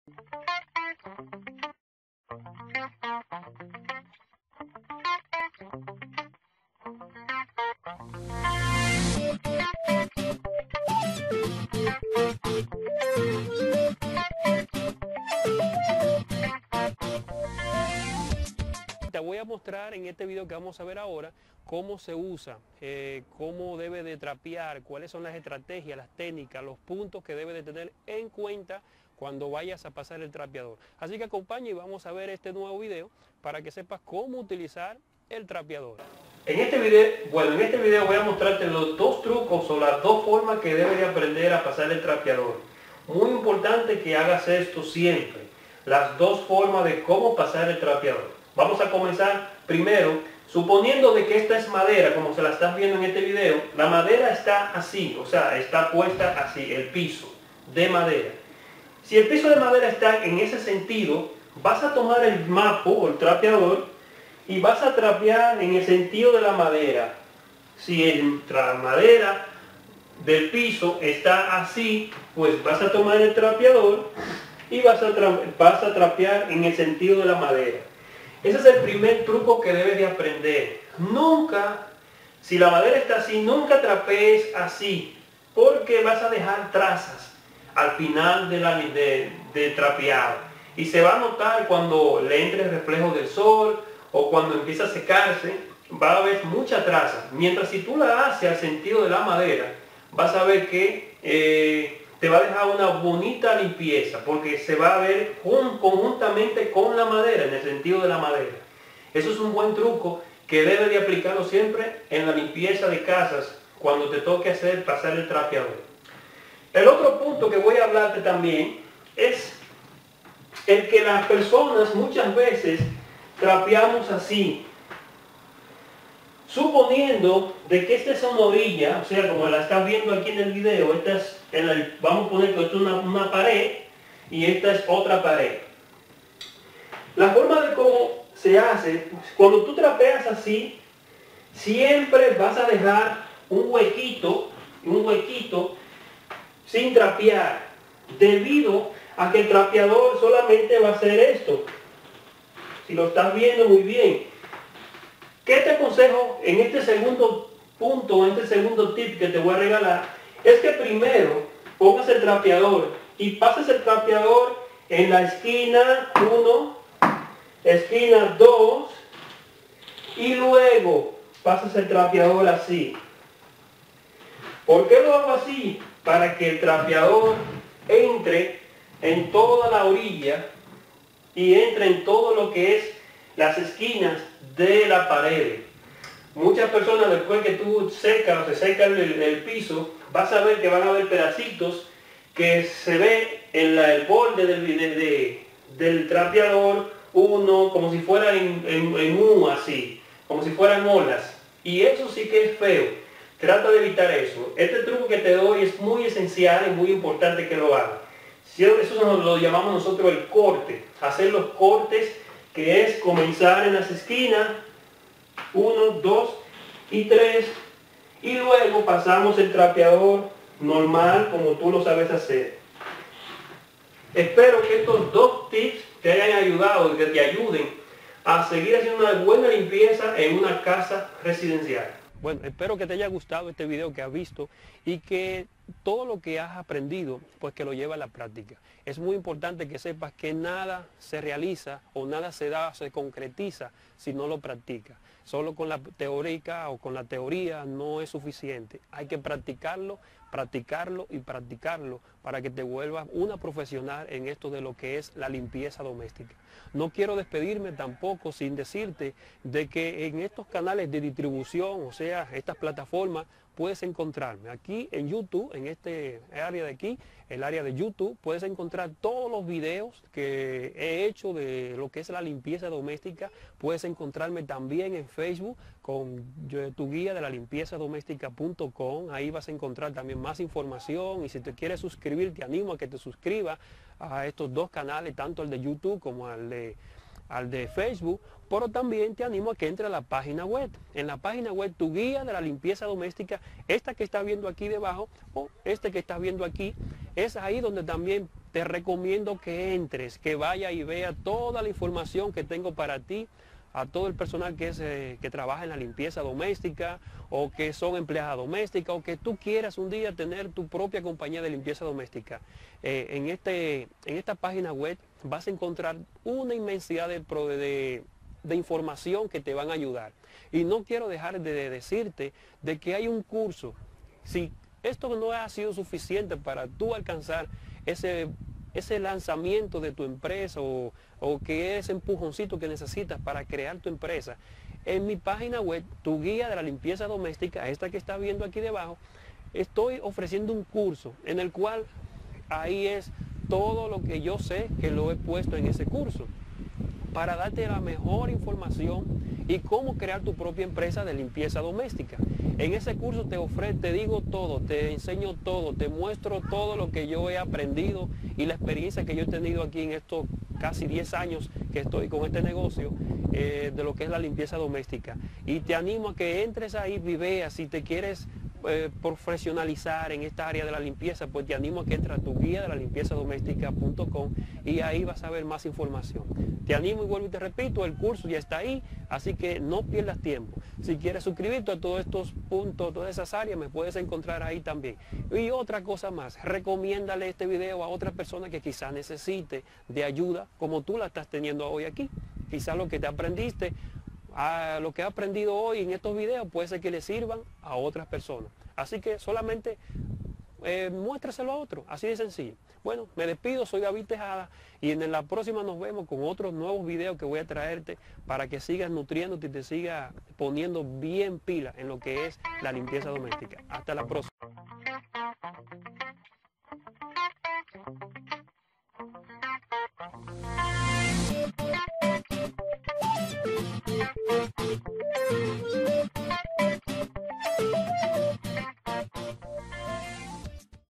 Te voy a mostrar en este video que vamos a ver ahora cómo se usa, cómo debe de trapear, cuáles son las estrategias, las técnicas, los puntos que debe de tener en cuenta cuando vayas a pasar el trapeador. Así que acompaña y vamos a ver este nuevo video para que sepas cómo utilizar el trapeador. En este video voy a mostrarte los dos trucos o las dos formas que debes de aprender a pasar el trapeador. Muy importante que hagas esto siempre, las dos formas de cómo pasar el trapeador. Vamos a comenzar primero, suponiendo de que esta es madera, como se la estás viendo en este video, la madera está así, o sea, está puesta así, el piso de madera. Si el piso de madera está en ese sentido, vas a tomar el mapo o el trapeador y vas a trapear en el sentido de la madera. Si la madera del piso está así, pues vas a tomar el trapeador y vas a trapear en el sentido de la madera. Ese es el primer truco que debes de aprender. Nunca, si la madera está así, nunca trapees así, porque vas a dejar trazas al final de trapeado. Y se va a notar cuando le entre el reflejo del sol o cuando empieza a secarse, va a haber mucha traza. Mientras si tú la haces al sentido de la madera, vas a ver que te va a dejar una bonita limpieza, porque se va a ver conjuntamente con la madera, en el sentido de la madera. Eso es un buen truco que debes de aplicarlo siempre en la limpieza de casas, cuando te toque pasar el trapeador. El otro punto que voy a hablarte también es el que las personas muchas veces trapeamos así, suponiendo de que esta es una orilla, o sea, como la estás viendo aquí en el video, esta es vamos a poner que esto es una pared y esta es otra pared. La forma de cómo se hace, cuando tú trapeas así, siempre vas a dejar un huequito sin trapear, debido a que el trapeador solamente va a hacer esto. Si lo estás viendo muy bien. ¿Qué te aconsejo en este segundo punto, en este segundo tip que te voy a regalar? Es que primero pongas el trapeador y pases el trapeador en la esquina 1, esquina 2 y luego pasas el trapeador así. ¿Por qué lo hago así? Para que el trapeador entre en toda la orilla y entre en todo lo que es las esquinas de la pared. Muchas personas, después que tú secas o se seca el piso, vas a ver que van a haber pedacitos que se ve en el borde del trapeador, uno como si fuera en U así, como si fueran olas. Y eso sí que es feo. Trata de evitar eso. Este truco que te doy es muy esencial y muy importante que lo hagas. Eso lo llamamos nosotros el corte. Hacer los cortes, que es comenzar en las esquinas, 1, 2 y 3, y luego pasamos el trapeador normal como tú lo sabes hacer. Espero que estos dos tips te hayan ayudado y que te ayuden a seguir haciendo una buena limpieza en una casa residencial. Bueno, espero que te haya gustado este video que has visto y que todo lo que has aprendido, pues que lo lleves a la práctica. Es muy importante que sepas que nada se realiza o nada se concretiza si no lo practicas. Solo con la teórica o con la teoría no es suficiente. Hay que practicarlo, practicarlo y practicarlo para que te vuelvas una profesional en esto de lo que es la limpieza doméstica. No quiero despedirme tampoco sin decirte de que en estos canales de distribución, o sea, estas plataformas, puedes encontrarme aquí en YouTube, en este área de aquí, el área de YouTube, puedes encontrar todos los videos que he hecho de lo que es la limpieza doméstica. Puedes encontrarme también en Facebook con tu guía de la limpieza doméstica.com. Ahí vas a encontrar también más información, y si te quieres suscribir, te animo a que te suscribas a estos dos canales, tanto el de YouTube como al de Facebook, pero también te animo a que entre a la página web. En la página web, tu guía de la limpieza doméstica, esta que estás viendo aquí debajo o este que estás viendo aquí, es ahí donde también te recomiendo que entres, que vaya y vea toda la información que tengo para ti, a todo el personal que trabaja en la limpieza doméstica o que son empleadas domésticas o que tú quieras un día tener tu propia compañía de limpieza doméstica. En esta página web vas a encontrar una inmensidad de información que te van a ayudar. Y no quiero dejar de decirte de que hay un curso. Si esto no ha sido suficiente para tú alcanzar ese lanzamiento de tu empresa o que ese empujoncito que necesitas para crear tu empresa, en mi página web, tu guía de la limpieza doméstica, esta que está viendo aquí debajo, estoy ofreciendo un curso en el cual ahí es todo lo que yo sé que lo he puesto en ese curso para darte la mejor información y cómo crear tu propia empresa de limpieza doméstica. En ese curso te digo todo, te enseño todo, te muestro todo lo que yo he aprendido y la experiencia que yo he tenido aquí en estos casi 10 años que estoy con este negocio de lo que es la limpieza doméstica. Y te animo a que entres ahí y veas si te quieres profesionalizar en esta área de la limpieza, pues te animo a que entres a tu guía de la limpieza doméstica.com y ahí vas a ver más información. Te animo y vuelvo y te repito, el curso ya está ahí, así que no pierdas tiempo. Si quieres suscribirte a todos estos puntos, todas esas áreas, me puedes encontrar ahí también. Y otra cosa más, recomiéndale este video a otra persona que quizás necesite de ayuda como tú la estás teniendo hoy aquí. Quizás lo que te aprendiste, lo que he aprendido hoy en estos videos puede ser que le sirvan a otras personas. Así que solamente muéstraselo a otro, así de sencillo. Bueno, me despido, soy David Tejada y en la próxima nos vemos con otros nuevos videos que voy a traerte para que sigas nutriéndote y te sigas poniendo bien pila en lo que es la limpieza doméstica. Hasta la próxima.